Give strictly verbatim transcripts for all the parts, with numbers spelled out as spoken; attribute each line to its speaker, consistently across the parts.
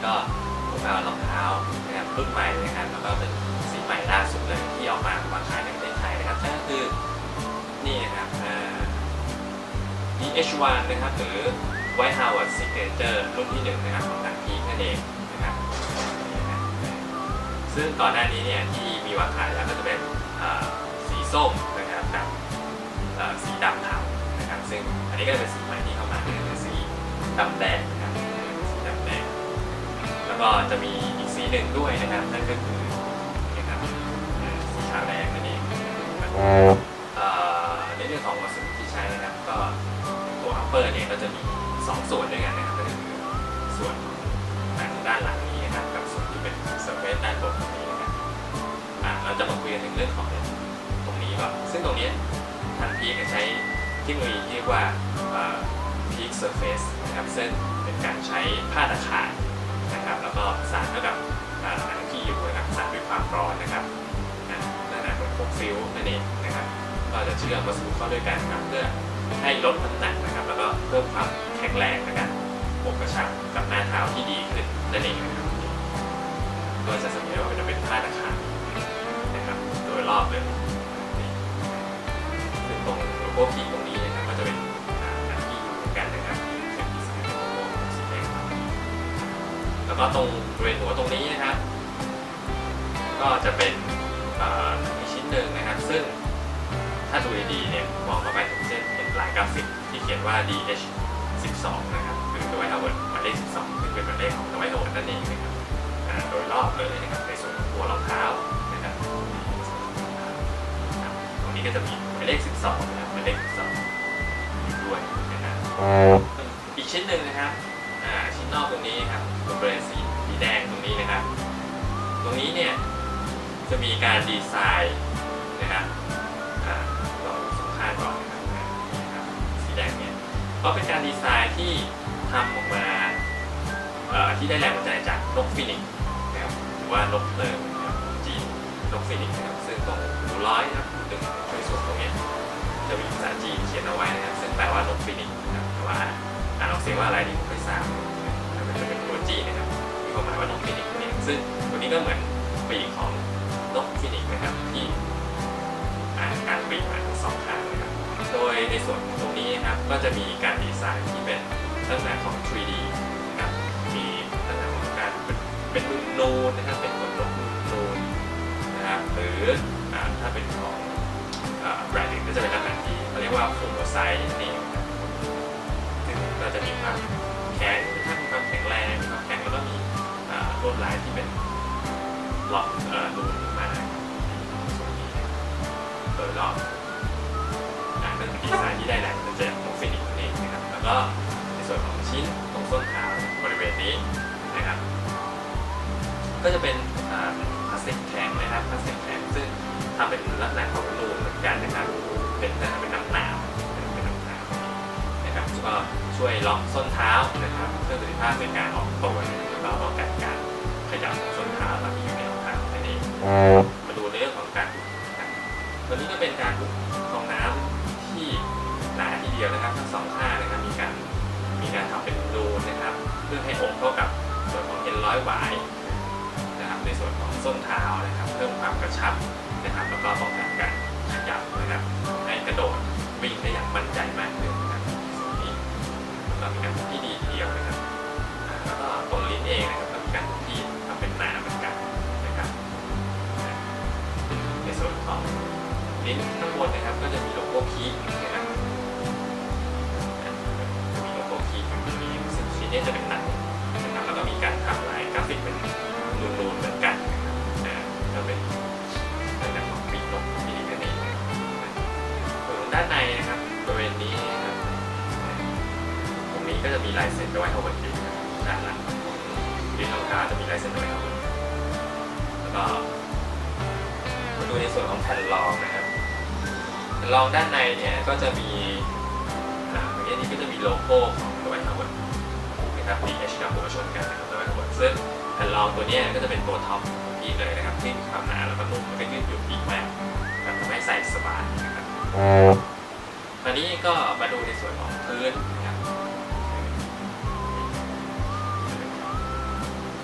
Speaker 1: ก็พวกเรารองเท้านะครับรุ่นใหม่นะครับแล้วก็เป็นสีใหม่ล่าสุดเลยที่ออกมาวางขายในประเทศไทยนะครับนั่นก็คือนี่นะครับ ดี เอช วัน นะครับหรือ White Harvard Signature รุ่นที่หนึ่งนะครับของทางพีคนั่นเองนะครับซึ่งก่อนหน้านี้เนี่ยที่มีวางขายแล้วก็จะเป็นสีส้มนะครับกับสีดำเทานะครับซึ่งอันนี้ก็เป็นสีใหม่ที่เข้ามาคือสีดำแดงนะครับสีดำแดงแล้วก็จะมีอีกสีหนึ่งด้วยนะครับนั่นก็คือนะครับสีขาวแดงนั่นเองในเรื่องของวัสดุที่ใช้นะครับก็ตัว upper เนี่ยก็จะมีสองส่วนด้วยกันนะครับก็คือส่วนด้านหลังนี้นะครับกับส่วนที่เป็น surface ด้านบนตรงนี้นะครับเราจะมาคุยกันถึงเรื่องของตรงนี้ก่อนซึ่งตรงนี้ทางพีคใช้เทคโนโลยีที่เรียกว่า peak surface นะครับซึ่งเป็นการใช้ผ้าตะข่ายนะครับแล้วก็สานเข้ากับหนังที่อยู่นะครับสานด้วยความร้อนนะครับนั่นแหละเป็นพวกฟิลนั่นเองนะครับก็จะเชื่อมวัสดุเข้าด้วยกันนะครับเพื่อให้ลดน้ำหนักนะครับแล้วก็เพิ่มความแข็งแรงนะครับปกกระชับกับหน้าเท้าที่ดีขึ้นนั่นเองนะครับก็จะสังเกตว่ามันจะเป็นผ้าตะข่ายนะครับโดยรอบเลยซึ่งตรงโลโก้พีคตรงนี้นะครับก็จะเป็นหนังที่อยู่เหมือนกันนะครับเป็นดีไซน์โลโก้สีแดงแล้วก็ตรงบริเวณหัวตรงนี้นะครับก็จะเป็นอีกชิ้นหนึ่งนะครับซึ่งถ้าดูดีๆเนี่ยมองเข้าไปตรงเส้นเป็นลายกราฟิกที่เขียนว่า ดี เอช สิบสอง นะครับคือตัวไวท์ฮาวเวิร์ดหมายเลขสิบสองซึ่งเป็นหมายเลขของตัวไวท์ฮาวเวิร์ดนั่นเองนะครับโดยรอบเลยนะครับในส่วนของตัวรองเท้านะครับตรงนี้ก็จะมีหมายเลขสิบสองนะครับหมายเลขสิบสองอยู่ด้วยนะครับอีกชิ้นหนึ่งนะครับชิ้นนอกตรงนี้ครับบริเวณสีสีแดงตรงนี้นะครับตรงนี้เนี่ยจะมีการดีไซน์นะครับต่อสองข้างก่อนนะครับสีแดงเนี่ยก็เป็นการดีไซน์ที่ทำออกมาที่ได้แรงบันดาลใจจากนกฟินิกส์นะครับหรือว่านกเพลิงนะครับจีนนกฟินิกส์นะครับซึ่งตรงหูร้อยนะครับดึงในส่วนตรงนี้จะมีภาษาจีนเขียนเอาไว้นะครับซึ่งแปลว่านกฟินิกส์นะครับแต่ว่าอ่านออกเสียงว่าอะไรนี่ผมไม่ทราบมันจะเป็นตัวจีนนะครับมีความหมายว่านกฟินิกส์นี่ซึ่งตัวนี้ก็เหมือนปีกของนกฟินิกส์นะครับที่การปีกมาทั้งสองข้างนะครับโดยในส่วนตรงนี้นะครับก็จะมีการดีไซน์ที่เป็นลักษณะของ ทรี ดี นะครับมีลักษณะของการเป็นนูนนูนนะครับเป็นขนนกนูนนะครับหรือถ้าเป็นของแบรนด์อื่นก็จะเป็นลักษณะที่เขาเรียกว่าฟูโมไซด์นั่นเองซึ่งก็จะมีความแข็งมีความแข็งแรงมีความแข็งแล้วก็มีลวดลายที่เป็นหลอดนูนขึ้นมาส่วนนี้โดยรอบนั่นเป็นดีไซน์ที่ได้แรงบันดาลใจจากนกฟินิกส์นั่นเองนะครับแล้วก็ในส่วนของชิ้นตรงส้นเท้าบริเวณนี้นะครับก็จะเป็นพลาสติกแข็งนะครับพลาสติกแข็งซึ่งทำเป็นลักษณะของนูนเหมือนกันนะครับเป็นเป็นน้ำหนาวเป็นน้ำหนาวนะครับก็ช่วยล็อกส้นเท้านะครับเพื่อประสิทธิภาพในการออกตัวแล้วก็ป้องกันการขยับของส้นเท้าเราที่อยู่ในรองเท้านั่นเองมาดูในเรื่องของการบุกตัวนี้ก็เป็นการบุกฟองน้ำที่หนาทีเดียวนะครับทั้งสองข้างนะครับมีการมีการทำเป็นรูนะครับเพื่อให้อบเข้ากับส่วนของเอ็นร้อยหวายนะครับในส่วนของส้นเท้านะครับเพิ่มความกระชับนะครับแล้วก็ป้องกันการขยับนะครับให้กระโดดวิ่งได้อย่างมั่นใจมากขึ้นนะครับส่วนนี้ก็มีการบุกที่ดีทีเดียวนะครับแล้วก็ตรงลิ้นเองนะครับก็มีการบุกที่ทำเป็นหนาเหมือนกันนะครับในส่วนของลิ้นข้างบนนะครับก็จะมีโลโก้พีคนะครับจะมีโลโก้พีคอยู่ตรงนี้ซึ่งชิ้นนี้จะเป็นหนังนะครับแล้วก็มีการทำลายกราฟิกเป็นนูนๆเหมือนกันนะครับก็เป็นลักษณะของปีกนกที่ดีนั่นเองส่วนด้านในนะครับบริเวณนี้นะครับตรงนี้ก็จะมีลายเซ็นด้วยเอาไว้ดีด้านหลังลิ้นรองเท้าจะมีลายเซ็นด้วยเอาไว้แล้วก็มาดูในส่วนของแผ่นรองนะครับรองด้านในเนี่ยก็จะมีอ่าอันนี้ก็จะมีโลโก้ของตัวไวท์ฮาวเวิร์ดนะครับ ดี เอช กับหัวชนกันนะครับตัวไวท์ฮาวเวิร์ดซึ่งแผ่นรองตัวนี้ก็จะเป็นตัวท็อปของพีคเลยนะครับที่มีความหนาแล้วก็นุ่มแล้วก็ยืดหยุ่นดีมากทำให้ใส่สบายนะครับตอนนี้ก็มาดูในส่วนของพื้นนะครับ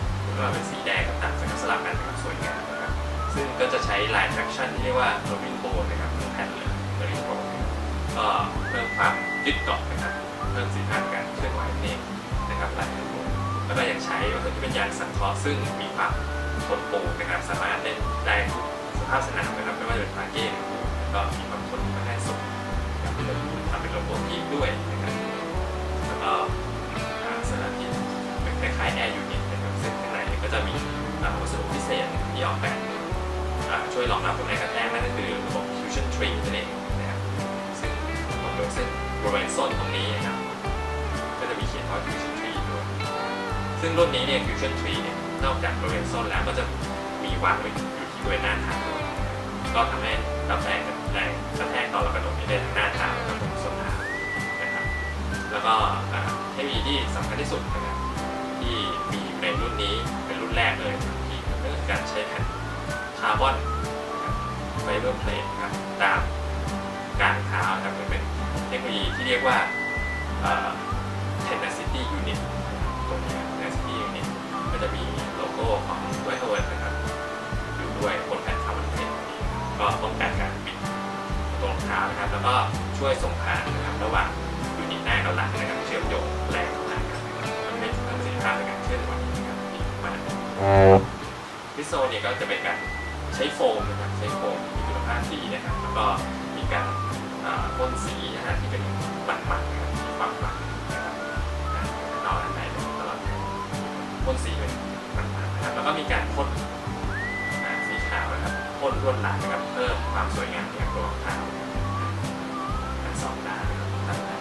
Speaker 1: ว่าเป็นสีแดงกับต่างจะสลับกันนะครับสวยงามนะครับซึ่งก็จะใช้ลาย traction ที่เรียกว่า rolling bow นะครับทั้งแผ่นเลย rolling bow ก็เพิ่มความยึดเกาะนะครับเพิ่มสีสันการเคลื่อนไหวนี่นะครับลายทั้งหมดแล้วก็ยังใช้วัสดุที่เป็นยางสังเคราะห์ซึ่งมีความทนปูนะครับสามารถเล่นได้ทุกสภาพสนามนะครับไม่ว่าจะเป็นปาเก้ก็มีความทนค่อนข้างสูงทำเป็นโลโก้ทีมด้วยนะครับแล้วก็สถานที่เป็นคล้ายๆแอร์ยูนิตนะครับซึ่งข้างในก็จะมีวัสดุพิเศษที่ออกแบบช่วยรองรับแรงกระแทกนั่นก็คือระบบ Fusion Tree นั่นเองนะครับซึ่งโดยซึ่งบริเวณส้นตรงนี้นะครับก็จะมีเขียนว่า Fusion Tree ด้วยซึ่งรุ่นนี้เนี่ย Fusion Tree เนี่ยนอกจากบริเวณส้นแล้วก็จะมีวางไว้อยู่ที่บริเวณหน้าเท้าก็ทำให้รับแรงแรงกระแทกตอนเรากระโดดได้ทั้งหน้าเท้าและตรงส้นเท้านะครับแล้วก็เทคโนโลยีที่สำคัญที่สุดนะครับที่มีในรุ่นนี้เป็นรุ่นแรกเลยที่เรื่องการใช้แผ่นคาร์บอนไฟเบอร์เพลทครับตามกลางเท้าครับเป็นเทคโนโลยีที่เรียกว่า tenacity unit ตัวนี้ tenacity unit ก็จะมีโลโก้ของไวท์เวิร์ดนะครับอยู่ด้วยบนแผ่นคาร์บอนเพลทนี้ก็ป้องกันการบิดตรงเท้านะครับแล้วก็ช่วยส่งผ่านนะครับระหว่างยูนิตหน้ากับหลังนะครับเชื่อมโยงแรงเข้าหากันทำให้เพิ่มประสิทธิภาพในการเคลื่อนไหวนะครับดีมากพิโซเนี่ยก็จะเป็นการใช้โฟมนะครับใช้โฟมมีคุณภาพดีนะครับแล้วก็มีการพ่นสีนะที่เป็นมันๆนะครับมีความมันนะครับนอกนั้นได้ตลอดพ่นสีเป็นมันๆนะครับแล้วก็มีการพ่นสีขาวนะครับพ่นลวดลายนะครับเพิ่มความสวยงามในตัวรองเท้าทั้งสองด้านนะครับทั้งนั้น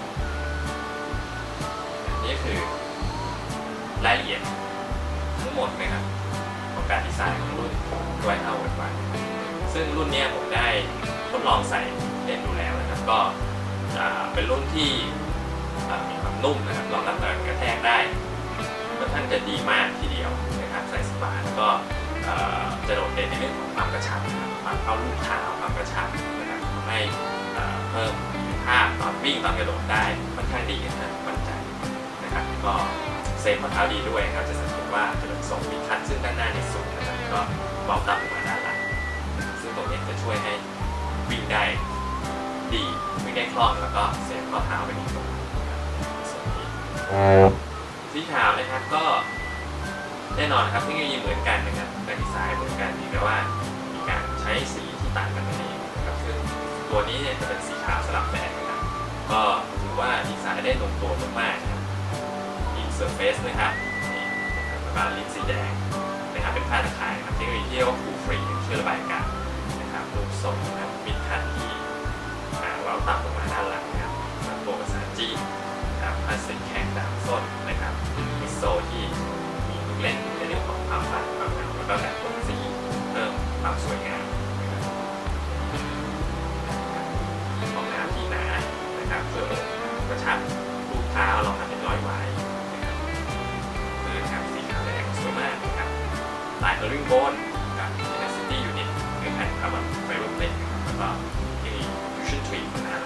Speaker 1: นี่คือรายละเอียดทั้งหมดนะครับของการดีไซน์ของรุ่นไวท์เอาไว้ซึ่งรุ่นนี้ผมได้ทดลองใส่เล่นดูแล้วนะครับก็เป็นรุ่นที่มีความนุ่มนะครับรองรับแรงกระแทกได้ค่อนข้างจะดีมากทีเดียวนะครับใส่สบายแล้วก็จะโดดเด่นในเรื่องของความกระชับความเข้าลูกเท้าความกระชับนะครับทำให้เพิ่มภาพตอนวิ่งตอนกระโดดได้ค่อนข้างดีนะมั่นใจนะครับก็เซฟข้อเท้าดีด้วยครับจะสังเกตว่าจะเป็นทรงมีคัทซึ่งด้านหน้าในสูงนะครับก็เบาต่ำลงมาด้านหลังซึ่งตรงนี้จะช่วยให้วิ่งได้ดีวิ่งได้คล่องแล้วก็เซฟข้อเท้าไปอีกตรงส่วนนี้ที่เท้านะครับก็แน่นอนครับเทคโนโลยีเหมือนกันนะครับการดีไซน์เหมือนกันแต่ว่ามีการใช้สีที่ต่างกันนั่นเองนะครับซึ่งตัวนี้เนี่ยจะเป็นสีขาวสลับแดงนะครับก็ถือว่าดีไซน์ได้ลงตัวมากๆนะครับมีเซอร์เฟซนะครับนี่นะครับแล้วก็ลิ้นสีแดงนะครับเป็นผ้าตะข่ายนะครับเทคโนโลยีที่เรียกว่าคูลฟรีช่วยระบายอากาศนะครับรูปทรงนะครับมิดคัทที่เว้าต่ำลงมาด้านหลังนะครับตัวภาษาจีนนะครับพลาสติกแข็งตามส้นนะครับมิโซที่มีลูกเล่นในเรื่องของความมันความเงาแล้วก็แบบตรงสีเพิ่มความสวยงามของน้ำที่หนานะครับเพื่อกระชับลูกเท้าลองทำเป็นร้อยไว้นะครับคือครับสีขาวแดงสวยมากนะครับลายเออร์ริงโบนกับ Tenacity Unit คือแผ่นคาร์บอนไฟเบอร์เพลทแล้วก็ที่ Fusion Tree นะครับ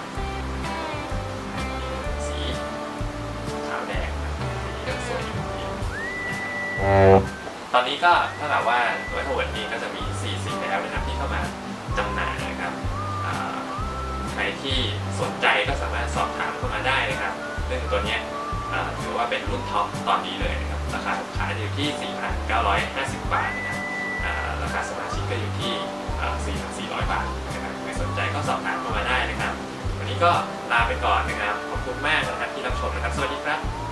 Speaker 1: สีขาวแดงสีเริ่มสวยอยู่ดีตอนนี้ก็ถ้าแบบว่าตัวทั้งหมดนี้ก็จะมีสี่สีแล้วนะครับที่เข้ามาจำหน่ายนะครับใครที่สนใจก็สามารถสอบถามเข้ามาได้นะครับซึ่งตัวนี้ถือว่าเป็นรุ่นท็อปตอนนี้เลยนะครับราคาขายอยู่ที่ สี่พันเก้าร้อยห้าสิบ บาทนะครับราคาสมาชิกก็อยู่ที่ สี่พันสี่ร้อย บาทนะครับใครสนใจก็สอบถามเข้ามาได้นะครับวันนี้ก็ลาไปก่อนนะครับขอบคุณมากนะครับที่รับชมนะครับสวัสดีครับ